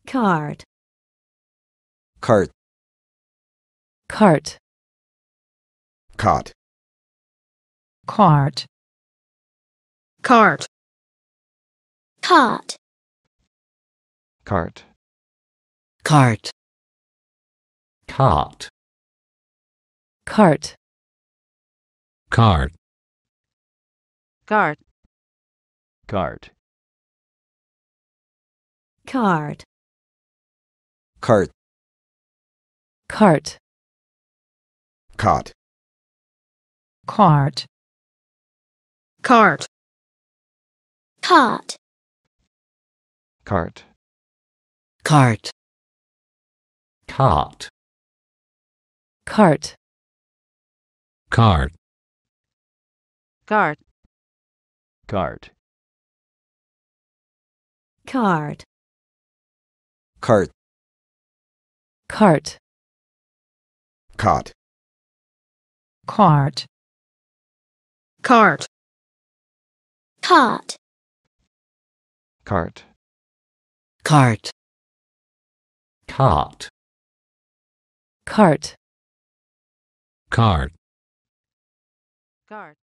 cart, cart, cart, cot, cart, cart, cart, cart, cart, cart, cart, cart, cart, cart, cart, cart, cart, cot, cart, cart, cart, cart, cart, cart, cart, cart, cart, cart, cart, cart, cart, cot, cart, cart, cart, cart, cart, cart, cart, cart. cart.